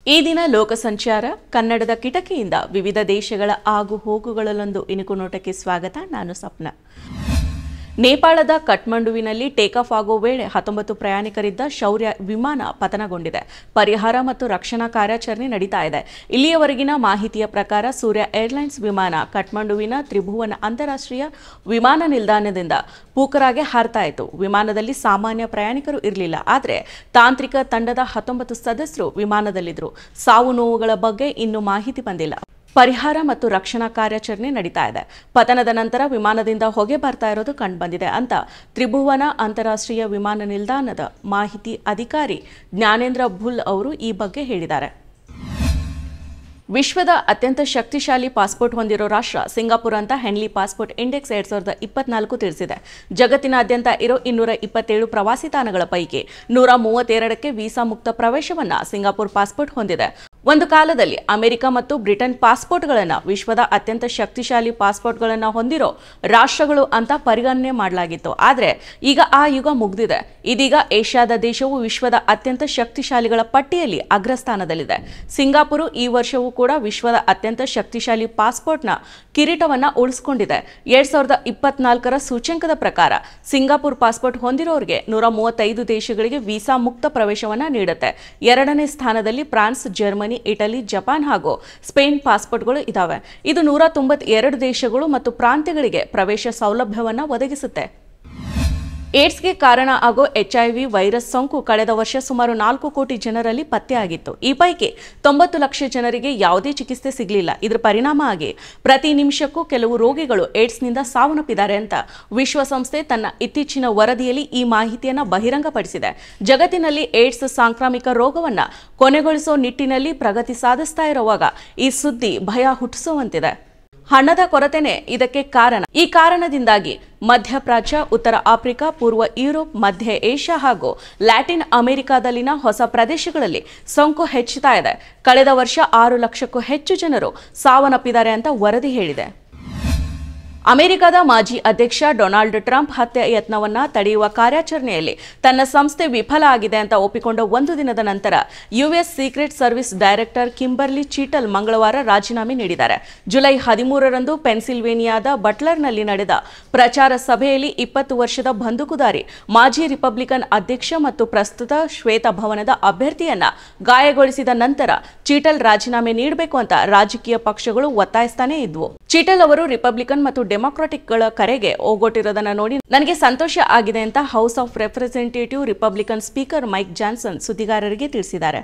ಈ ದಿನ ಲೋಕ ಸಂಚಾರ ಕನ್ನಡದ ಕಿಟಕಿಯಿಂದ ವಿವಿಧ ದೇಶಗಳ ಆಗು ಹೋಗುಗಳಲ್ಲೊಂದು ಇಣುಕು ನೋಟಕ್ಕೆ ಸ್ವಾಗತ. ನಾನು ಸಪ್ನ. ನೇಪಾಳದ ಕಠ್ಮಂಡುವಿನಲ್ಲಿ ಟೇಕ್ ಆಫ್ ಆಗೋ ವೇಳೆ 19 ಪ್ರಯಾಣಿಕರಿದ್ದ ಶೌರ್ಯ ವಿಮಾನ ಪತನಗೊಂಡಿದೆ. ಪರಿಹಾರ ಮತ್ತು ರಕ್ಷಣಾ ಕಾರ್ಯಾಚರಣೆ ನಡೀತಾ ಇದೆ. ಇಲ್ಲಿಯವರೆಗಿನ ಮಾಹಿತಿಯ ಪ್ರಕಾರ ಸೂರ್ಯ ಏರ್ಲೈನ್ಸ್ ವಿಮಾನ ಕಠ್ಮಂಡುವಿನ ತ್ರಿಭುವನ ಅಂತಾರಾಷ್ಟ್ರೀಯ ವಿಮಾನ ನಿಲ್ದಾಣದಿಂದ ಪೂಕರಾಗೆ ಹಾರ್ತಾ ಇತ್ತು. ವಿಮಾನದಲ್ಲಿ ಸಾಮಾನ್ಯ ಪ್ರಯಾಣಿಕರು ಇರಲಿಲ್ಲ. ಆದರೆ ತಾಂತ್ರಿಕ ತಂಡದ 19 ಸದಸ್ಯರು ವಿಮಾನದಲ್ಲಿದ್ದರು. ಸಾವು ನೋವುಗಳ ಬಗ್ಗೆ ಇನ್ನೂ ಮಾಹಿತಿ ಬಂದಿಲ್ಲ. ಪರಿಹಾರ ಮತ್ತು ರಕ್ಷಣಾ ಕಾರ್ಯಾಚರಣೆ ನಡೀತಾ ಇದೆ. ಪತನದ ನಂತರ ವಿಮಾನದಿಂದ ಹೊಗೆ ಬರ್ತಾ ಇರೋದು ಕಂಡುಬಂದಿದೆ ಅಂತ ತ್ರಿಭುವನ ಅಂತಾರಾಷ್ಟ್ರೀಯ ವಿಮಾನ ನಿಲ್ದಾಣದ ಮಾಹಿತಿ ಅಧಿಕಾರಿ ಜ್ಞಾನೇಂದ್ರ ಭುಲ್ ಅವರು ಈ ಬಗ್ಗೆ ಹೇಳಿದ್ದಾರೆ. ವಿಶ್ವದ ಅತ್ಯಂತ ಶಕ್ತಿಶಾಲಿ ಪಾಸ್ಪೋರ್ಟ್ ಹೊಂದಿರೋ ರಾಷ್ಟ್ರ ಸಿಂಗಾಪುರ್ ಅಂತ ಹೆನ್ಲಿ ಪಾಸ್ಪೋರ್ಟ್ ಇಂಡೆಕ್ಸ್ 2024 ತಿಳಿಸಿದೆ. ಜಗತ್ತಿನಾದ್ಯಂತ ಇರೋ 227 ಪ್ರವಾಸಿ ತಾಣಗಳ ಪೈಕಿ 132ಕ್ಕೆ ವೀಸಾ ಮುಕ್ತ ಪ್ರವೇಶವನ್ನ ಸಿಂಗಾಪುರ್ ಪಾಸ್ಪೋರ್ಟ್ ಹೊಂದಿದೆ. ಒಂದು ಕಾಲದಲ್ಲಿ ಅಮೆರಿಕ ಮತ್ತು ಬ್ರಿಟನ್ ಪಾಸ್ಪೋರ್ಟ್ಗಳನ್ನು ವಿಶ್ವದ ಅತ್ಯಂತ ಶಕ್ತಿಶಾಲಿ ಪಾಸ್ಪೋರ್ಟ್ಗಳನ್ನು ಹೊಂದಿರೋ ರಾಷ್ಟ್ರಗಳು ಅಂತ ಪರಿಗಣನೆ ಮಾಡಲಾಗಿತ್ತು. ಆದರೆ ಈಗ ಆ ಯುಗ ಮುಗಿದಿದೆ. ಇದೀಗ ಏಷ್ಯಾದ ದೇಶವು ವಿಶ್ವದ ಅತ್ಯಂತ ಶಕ್ತಿಶಾಲಿಗಳ ಪಟ್ಟಿಯಲ್ಲಿ ಅಗ್ರಸ್ಥಾನದಲ್ಲಿದೆ. ಸಿಂಗಾಪುರ ಈ ವರ್ಷವೂ ಕೂಡ ವಿಶ್ವದ ಅತ್ಯಂತ ಶಕ್ತಿಶಾಲಿ ಪಾಸ್ಪೋರ್ಟ್ನ ಕಿರೀಟವನ್ನ ಉಳಿಸಿಕೊಂಡಿದೆ. 2024ರ ಸೂಚ್ಯಂಕದ ಪ್ರಕಾರ ಸಿಂಗಾಪುರ್ ಪಾಸ್ಪೋರ್ಟ್ ಹೊಂದಿರೋರಿಗೆ 135 ದೇಶಗಳಿಗೆ ವೀಸಾ ಮುಕ್ತ ಪ್ರವೇಶವನ್ನ ನೀಡುತ್ತೆ. ಎರಡನೇ ಸ್ಥಾನದಲ್ಲಿ ಫ್ರಾನ್ಸ್, ಜರ್ಮನಿ, ಇಟಲಿ, ಜಪಾನ್ ಹಾಗೂ ಸ್ಪೇನ್ ಪಾಸ್ಪೋರ್ಟ್ಗಳು ಇದಾವೆ. ಇದು 192 ದೇಶಗಳು ಮತ್ತು ಪ್ರಾಂತ್ಯಗಳಿಗೆ ಪ್ರವೇಶ ಸೌಲಭ್ಯವನ್ನ ಒದಗಿಸುತ್ತೆ. ಏಡ್ಸ್ಗೆ ಕಾರಣ ಆಗೋ HIV ವೈರಸ್ ಸೋಂಕು ಕಳೆದ ವರ್ಷ ಸುಮಾರು 4 ಕೋಟಿ ಜನರಲ್ಲಿ ಪತ್ತೆಯಾಗಿತ್ತು. ಈ ಪೈಕಿ 90 ಲಕ್ಷ ಜನರಿಗೆ ಯಾವುದೇ ಚಿಕಿತ್ಸೆ ಸಿಗಲಿಲ್ಲ. ಇದರ ಪರಿಣಾಮ ಆಗಿ ಪ್ರತಿ ನಿಮಿಷಕ್ಕೂ ಕೆಲವು ರೋಗಿಗಳು ಏಡ್ಸ್ನಿಂದ ಸಾವನ್ನಪ್ಪಿದ್ದಾರೆ ಅಂತ ವಿಶ್ವಸಂಸ್ಥೆ ತನ್ನ ಇತ್ತೀಚಿನ ವರದಿಯಲ್ಲಿ ಈ ಮಾಹಿತಿಯನ್ನು ಬಹಿರಂಗಪಡಿಸಿದೆ. ಜಗತ್ತಿನಲ್ಲಿ ಏಡ್ಸ್ ಸಾಂಕ್ರಾಮಿಕ ರೋಗವನ್ನ ಕೊನೆಗೊಳಿಸೋ ನಿಟ್ಟಿನಲ್ಲಿ ಪ್ರಗತಿ ಸಾಧಿಸ್ತಾ ಇರುವಾಗ ಈ ಸುದ್ದಿ ಭಯ ಹುಟ್ಟಿಸುವಂತಿದೆ. ಹಣದ ಕೊರತೆನೇ ಇದಕ್ಕೆ ಕಾರಣ. ಈ ಕಾರಣದಿಂದಾಗಿ ಮಧ್ಯಪ್ರಾಚ್ಯ, ಉತ್ತರ ಆಫ್ರಿಕಾ, ಪೂರ್ವ ಯುರೋಪ್, ಮಧ್ಯ ಏಷ್ಯಾ ಹಾಗೂ ಲ್ಯಾಟಿನ್ ಅಮೆರಿಕಾದಲ್ಲಿನ ಹೊಸ ಪ್ರದೇಶಗಳಲ್ಲಿ ಸೋಂಕು ಹೆಚ್ಚುತ್ತಾ ಇದೆ. ಕಳೆದ ವರ್ಷ 6 ಲಕ್ಷಕ್ಕೂ ಹೆಚ್ಚು ಜನರು ಸಾವನ್ನಪ್ಪಿದ್ದಾರೆ ಅಂತ ವರದಿ ಹೇಳಿದೆ. ಅಮೆರಿಕದ ಮಾಜಿ ಅಧ್ಯಕ್ಷ ಡೊನಾಲ್ಡ್ ಟ್ರಂಪ್ ಹತ್ಯೆ ಯತ್ನವನ್ನ ತಡೆಯುವ ಕಾರ್ಯಾಚರಣೆಯಲ್ಲಿ ತನ್ನ ಸಂಸ್ಥೆ ವಿಫಲ ಆಗಿದೆ ಅಂತ ಒಪ್ಪಿಕೊಂಡ ಒಂದು ದಿನದ ನಂತರ US secret service director Kimberly Cheatle ಮಂಗಳವಾರ ರಾಜೀನಾಮೆ ನೀಡಿದ್ದಾರೆ. ಜುಲೈ 13ರಂದು ಪೆನ್ಸಿಲ್ವೇನಿಯಾದ ಬಟ್ಲರ್ನಲ್ಲಿ ನಡೆದ ಪ್ರಚಾರ ಸಭೆಯಲ್ಲಿ 20 ವರ್ಷದ ಬಂದೂಕುದಾರಿ ಮಾಜಿ ರಿಪಬ್ಲಿಕನ್ ಅಧ್ಯಕ್ಷ ಮತ್ತು ಪ್ರಸ್ತುತ ಶ್ವೇತಭವನದ ಅಭ್ಯರ್ಥಿಯನ್ನ ಗಾಯಗೊಳಿಸಿದ ನಂತರ ಚೀಟಲ್ ರಾಜೀನಾಮೆ ನೀಡಬೇಕು ಅಂತ ರಾಜಕೀಯ ಪಕ್ಷಗಳು ಒತ್ತಾಯಿಸ್ತಾನೆ ಇದ್ವು. ಚೀಟಲ್ ಅವರು ರಿಪಬ್ಲಿಕನ್ ಮತ್ತು ಡೆಮಾಕ್ರಾಟಿಕ್ಗಳ ಕರೆಗೆ ಓಗೊಟ್ಟಿರೋದನ್ನ ನೋಡಿ ನನಗೆ ಸಂತೋಷ ಆಗಿದೆ ಅಂತ House of Representative Republican speaker Mike Johnson ಸುದ್ದಿಗಾರರಿಗೆ ತಿಳಿಸಿದ್ದಾರೆ.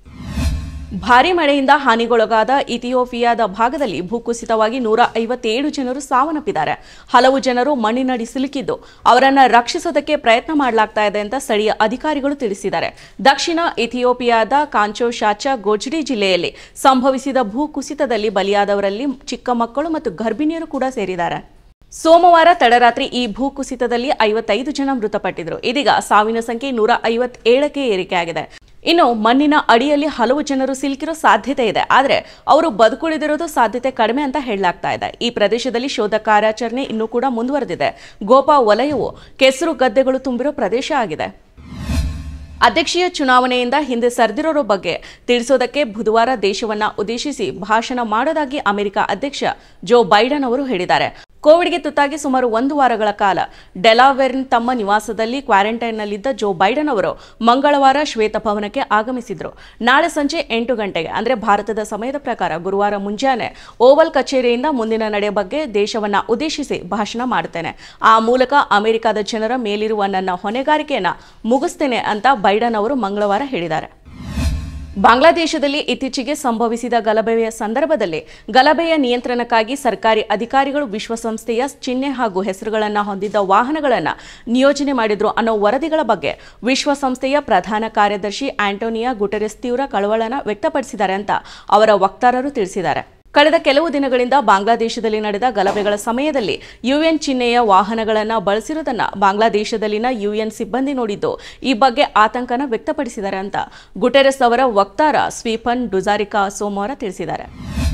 ಭಾರೀ ಮಳೆಯಿಂದ ಹಾನಿಗೊಳಗಾದ ಇಥಿಯೋಪಿಯಾದ ಭಾಗದಲ್ಲಿ ಭೂಕುಸಿತವಾಗಿ 157 ಜನರು ಸಾವನ್ನಪ್ಪಿದ್ದಾರೆ. ಹಲವು ಜನರು ಮಣ್ಣಿನಡಿ ಸಿಲುಕಿದ್ದು ಅವರನ್ನು ರಕ್ಷಿಸೋದಕ್ಕೆ ಪ್ರಯತ್ನ ಮಾಡಲಾಗ್ತಾ ಇದೆ ಅಂತ ಸ್ಥಳೀಯ ಅಧಿಕಾರಿಗಳು ತಿಳಿಸಿದ್ದಾರೆ. ದಕ್ಷಿಣ ಇಥಿಯೋಪಿಯಾದ ಕಾಂಚೋ ಶಾಚಾ ಗೋಜ್ಡಿ ಜಿಲ್ಲೆಯಲ್ಲಿ ಸಂಭವಿಸಿದ ಭೂಕುಸಿತದಲ್ಲಿ ಬಲಿಯಾದವರಲ್ಲಿ ಚಿಕ್ಕ ಮಕ್ಕಳು ಮತ್ತು ಗರ್ಭಿಣಿಯರು ಕೂಡ ಸೇರಿದ್ದಾರೆ. ಸೋಮವಾರ ತಡರಾತ್ರಿ ಈ ಭೂಕುಸಿತದಲ್ಲಿ 55 ಜನ ಮೃತಪಟ್ಟಿದ್ರು. ಇದೀಗ ಸಾವಿನ ಸಂಖ್ಯೆ 157ಕ್ಕೆ ಏರಿಕೆಯಾಗಿದೆ. ಇನ್ನು ಮಣ್ಣಿನ ಅಡಿಯಲ್ಲಿ ಹಲವು ಜನರು ಸಿಲುಕಿರೋ ಸಾಧ್ಯತೆ ಇದೆ. ಆದರೆ ಅವರು ಬದುಕುಳಿದಿರೋದು ಸಾಧ್ಯತೆ ಕಡಿಮೆ ಅಂತ ಹೇಳಲಾಗ್ತಾ ಇದೆ. ಈ ಪ್ರದೇಶದಲ್ಲಿ ಶೋಧ ಕಾರ್ಯಾಚರಣೆ ಇನ್ನೂ ಕೂಡ ಮುಂದುವರೆದಿದೆ. ಗೋಪಾ ವಲಯವು ಕೆಸರು ಗದ್ದೆಗಳು ತುಂಬಿರೋ ಪ್ರದೇಶ ಆಗಿದೆ. ಅಧ್ಯಕ್ಷೀಯ ಚುನಾವಣೆಯಿಂದ ಹಿಂದೆ ಸರಿದಿರೋರ ಬಗ್ಗೆ ತಿಳಿಸೋದಕ್ಕೆ ಬುಧವಾರ ದೇಶವನ್ನ ಉದ್ದೇಶಿಸಿ ಭಾಷಣ ಮಾಡೋದಾಗಿ ಅಮೆರಿಕ ಅಧ್ಯಕ್ಷ ಜೋ ಬೈಡನ್ ಅವರು ಹೇಳಿದ್ದಾರೆ. ಕೋವಿಡ್ಗೆ ತುತ್ತಾಗಿ ಸುಮಾರು 1 ವಾರಗಳ ಕಾಲ ಡೆಲಾವೇರ್ನ ತಮ್ಮ ನಿವಾಸದಲ್ಲಿ ಕ್ವಾರಂಟೈನ್ನಲ್ಲಿದ್ದ ಜೋ ಬೈಡನ್ ಅವರು ಮಂಗಳವಾರ ಶ್ವೇತಭವನಕ್ಕೆ ಆಗಮಿಸಿದ್ರು. ನಾಳೆ ಸಂಜೆ 8 ಗಂಟೆಗೆ ಅಂದರೆ ಭಾರತದ ಸಮಯದ ಪ್ರಕಾರ ಗುರುವಾರ ಮುಂಜಾನೆ ಓವಲ್ ಕಚೇರಿಯಿಂದ ಮುಂದಿನ ನಡೆ ಬಗ್ಗೆ ದೇಶವನ್ನ ಉದ್ದೇಶಿಸಿ ಭಾಷಣ ಮಾಡುತ್ತೇನೆ. ಆ ಮೂಲಕ ಅಮೆರಿಕದ ಜನರ ಮೇಲಿರುವ ನನ್ನ ಹೊಣೆಗಾರಿಕೆಯನ್ನ ಮುಗಿಸ್ತೇನೆ ಅಂತ ಬೈಡನ್ ಅವರು ಮಂಗಳವಾರ ಹೇಳಿದ್ದಾರೆ. ಬಾಂಗ್ಲಾದೇಶದಲ್ಲಿ ಇತ್ತೀಚೆಗೆ ಸಂಭವಿಸಿದ ಗಲಭೆಯ ಸಂದರ್ಭದಲ್ಲಿ ಗಲಭೆಯ ನಿಯಂತ್ರಣಕ್ಕಾಗಿ ಸರ್ಕಾರಿ ಅಧಿಕಾರಿಗಳು ವಿಶ್ವಸಂಸ್ಥೆಯ ಚಿಹ್ನೆ ಹಾಗೂ ಹೆಸರುಗಳನ್ನು ಹೊಂದಿದ್ದ ವಾಹನಗಳನ್ನು ನಿಯೋಜನೆ ಮಾಡಿದ್ರು ಅನ್ನೋ ವರದಿಗಳ ಬಗ್ಗೆ ವಿಶ್ವಸಂಸ್ಥೆಯ ಪ್ರಧಾನ ಕಾರ್ಯದರ್ಶಿ ಆಂಟೋನಿಯೋ ಗುಟೆರೆಸ್ ತೀವ್ರ ಕಳವಳನ ವ್ಯಕ್ತಪಡಿಸಿದ್ದಾರೆ ಅಂತ ಅವರ ವಕ್ತಾರರು ತಿಳಿಸಿದ್ದಾರೆ. ಕಳೆದ ಕೆಲವು ದಿನಗಳಿಂದ ಬಾಂಗ್ಲಾದೇಶದಲ್ಲಿ ನಡೆದ ಗಲಭೆಗಳ ಸಮಯದಲ್ಲಿ ಯುಎನ್ ಚಿಹ್ನೆಯ ವಾಹನಗಳನ್ನು ಬಳಸಿರುವುದನ್ನು ಬಾಂಗ್ಲಾದೇಶದಲ್ಲಿನ ಯುಎನ್ ಸಿಬ್ಬಂದಿ ನೋಡಿದ್ದು ಈ ಬಗ್ಗೆ ಆತಂಕನ ವ್ಯಕ್ತಪಡಿಸಿದ್ದಾರೆ ಅಂತ ಗುಟೆರೆಸ್ ಅವರ ವಕ್ತಾರ ಸ್ವೀಫನ್ ಡುಜಾರಿಕಾ ಸೋಮವಾರ ತಿಳಿಸಿದ್ದಾರೆ.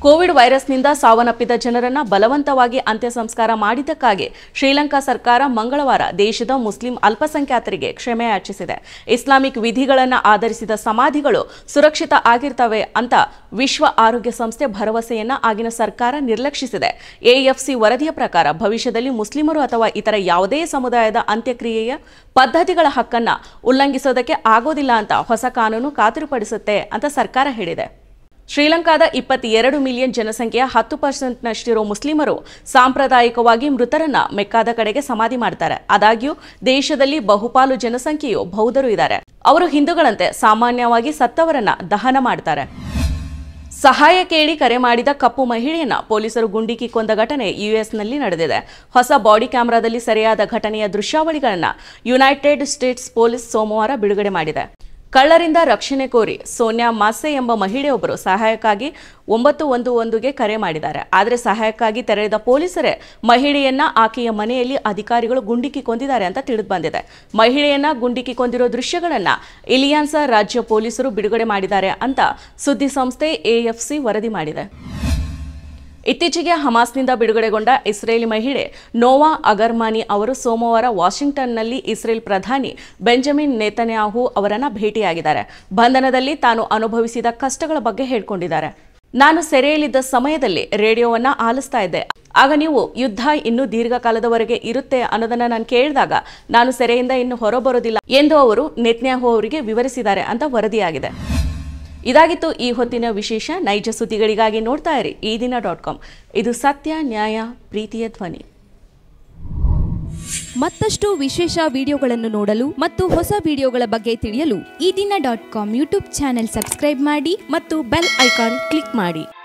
ಕೋವಿಡ್ ವೈರಸ್ನಿಂದ ಸಾವನ್ನಪ್ಪಿದ ಜನರನ್ನ ಬಲವಂತವಾಗಿ ಅಂತ್ಯ ಸಂಸ್ಕಾರ ಮಾಡಿದ್ದಕ್ಕಾಗಿ ಶ್ರೀಲಂಕಾ ಸರ್ಕಾರ ಮಂಗಳವಾರ ದೇಶದ ಮುಸ್ಲಿಂ ಅಲ್ಪಸಂಖ್ಯಾತರಿಗೆ ಕ್ಷಮೆ ಯಾಚಿಸಿದೆ. ಇಸ್ಲಾಮಿಕ್ ವಿಧಿಗಳನ್ನು ಆಧರಿಸಿದ ಸಮಾಧಿಗಳು ಸುರಕ್ಷಿತ ಆಗಿರ್ತವೆ ಅಂತ ವಿಶ್ವ ಆರೋಗ್ಯ ಸಂಸ್ಥೆ ಭರವಸೆಯನ್ನ ಆಗಿನ ಸರ್ಕಾರ ನಿರ್ಲಕ್ಷಿಸಿದೆ. ಎಎಫ್ಸಿ ವರದಿಯ ಪ್ರಕಾರ ಭವಿಷ್ಯದಲ್ಲಿ ಮುಸ್ಲಿಮರು ಅಥವಾ ಇತರ ಯಾವುದೇ ಸಮುದಾಯದ ಅಂತ್ಯಕ್ರಿಯೆಯ ಪದ್ಧತಿಗಳ ಹಕ್ಕನ್ನ ಉಲ್ಲಂಘಿಸೋದಕ್ಕೆ ಆಗೋದಿಲ್ಲ ಅಂತ ಹೊಸ ಕಾನೂನು ಖಾತರಿಪಡಿಸುತ್ತೆ ಅಂತ ಸರ್ಕಾರ ಹೇಳಿದೆ. ಶ್ರೀಲಂಕಾದ 22 ಮಿಲಿಯನ್ ಜನಸಂಖ್ಯೆಯ 10%ನಷ್ಟಿರೋ ಮುಸ್ಲಿಮರು ಸಾಂಪ್ರದಾಯಿಕವಾಗಿ ಮೃತರನ್ನ ಮೆಕ್ಕಾದ ಕಡೆಗೆ ಸಮಾಧಿ ಮಾಡ್ತಾರೆ. ಆದಾಗ್ಯೂ ದೇಶದಲ್ಲಿ ಬಹುಪಾಲು ಜನಸಂಖ್ಯೆಯು ಬೌದ್ಧರು ಇದ್ದಾರೆ. ಅವರು ಹಿಂದೂಗಳಂತೆ ಸಾಮಾನ್ಯವಾಗಿ ಸತ್ತವರನ್ನ ದಹನ ಮಾಡ್ತಾರೆ. ಸಹಾಯ ಕೇಳಿ ಕರೆ ಮಾಡಿದ ಕಪ್ಪು ಮಹಿಳೆಯನ್ನ ಪೊಲೀಸರು ಗುಂಡಿಕ್ಕಿ ಕೊಂದ ಘಟನೆ ಯುಎಸ್ನಲ್ಲಿ ನಡೆದಿದೆ. ಹೊಸ ಬಾಡಿ ಕ್ಯಾಮೆರಾದಲ್ಲಿ ಸೆರೆಯಾದ ಘಟನೆಯ ದೃಶ್ಯಾವಳಿಗಳನ್ನು ಯುನೈಟೆಡ್ ಸ್ಟೇಟ್ಸ್ ಪೊಲೀಸ್ ಸೋಮವಾರ ಬಿಡುಗಡೆ ಮಾಡಿದೆ. ಕಳ್ಳರಿಂದ ರಕ್ಷಣೆ ಕೋರಿ ಸೋನ್ಯಾ ಮಾಸೆ ಎಂಬ ಮಹಿಳೆಯೊಬ್ಬರು ಸಹಾಯಕ್ಕಾಗಿ 911ಗೆ ಕರೆ ಮಾಡಿದ್ದಾರೆ. ಆದರೆ ಸಹಾಯಕ್ಕಾಗಿ ತೆರಳಿದ ಪೊಲೀಸರೇ ಮಹಿಳೆಯನ್ನ ಆಕೆಯ ಮನೆಯಲ್ಲಿ ಅಧಿಕಾರಿಗಳು ಗುಂಡಿಕ್ಕಿ ಕೊಂದಿದ್ದಾರೆ ಅಂತ ತಿಳಿದು ಬಂದಿದೆ. ಮಹಿಳೆಯನ್ನ ಗುಂಡಿಕ್ಕಿ ಕೊಂದಿರೋ ದೃಶ್ಯಗಳನ್ನ ಇಲಿಯಾನ್ಸ ರಾಜ್ಯ ಪೊಲೀಸರು ಬಿಡುಗಡೆ ಮಾಡಿದ್ದಾರೆ ಅಂತ ಸುದ್ದಿ ಸಂಸ್ಥೆ ಎಎಫ್ಸಿ ವರದಿ ಮಾಡಿದೆ. ಇತ್ತೀಚೆಗೆ ಹಮಾಸ್ನಿಂದ ಬಿಡುಗಡೆಗೊಂಡ ಇಸ್ರೇಲಿ ಮಹಿಳೆ ನೋವಾ ಅಗರ್ಮಾನಿ ಅವರು ಸೋಮವಾರ ವಾಷಿಂಗ್ಟನ್ನಲ್ಲಿ ಇಸ್ರೇಲ್ ಪ್ರಧಾನಿ ಬೆಂಜಮಿನ್ ನೇತನ್ಯಾಹು ಅವರನ್ನ ಭೇಟಿಯಾಗಿದ್ದಾರೆ. ಬಂಧನದಲ್ಲಿ ತಾನು ಅನುಭವಿಸಿದ ಕಷ್ಟಗಳ ಬಗ್ಗೆ ಹೇಳಿಕೊಂಡಿದ್ದಾರೆ. ನಾನು ಸೆರೆಯಲ್ಲಿದ್ದ ಸಮಯದಲ್ಲಿ ರೇಡಿಯೋವನ್ನ ಆಲಿಸ್ತಾ ಇದ್ದೆ. ಆಗ ನೀವು ಯುದ್ಧ ಇನ್ನೂ ದೀರ್ಘಕಾಲದವರೆಗೆ ಇರುತ್ತೆ ಅನ್ನೋದನ್ನ ನಾನು ಕೇಳಿದಾಗ ನಾನು ಸೆರೆಯಿಂದ ಇನ್ನು ಹೊರಬರೋದಿಲ್ಲ ಎಂದು ಅವರು ನೇತನ್ಯಾಹು ಅವರಿಗೆ ವಿವರಿಸಿದ್ದಾರೆ ಅಂತ ವರದಿಯಾಗಿದೆ. ಇದಾಗಿತ್ತು ಈ ಹೊತ್ತಿನ ವಿಶೇಷ. ನೈಜ ಸುದ್ದಿಗಳಿಗಾಗಿ ನೋಡ್ತಾ ಇರಿ ಈದಿನ.com. ಇದು ಸತ್ಯ, ನ್ಯಾಯ, ಪ್ರೀತಿಯ ಧ್ವನಿ. ಮತ್ತಷ್ಟು ವಿಶೇಷ ವಿಡಿಯೋಗಳನ್ನು ನೋಡಲು ಮತ್ತು ಹೊಸ ವಿಡಿಯೋಗಳ ಬಗ್ಗೆ ತಿಳಿಯಲು ಈದಿನ.com ಯೂಟ್ಯೂಬ್ ಚಾನೆಲ್ ಸಬ್ಸ್ಕ್ರೈಬ್ ಮಾಡಿ ಮತ್ತು ಬೆಲ್ ಐಕಾನ್ ಕ್ಲಿಕ್ ಮಾಡಿ.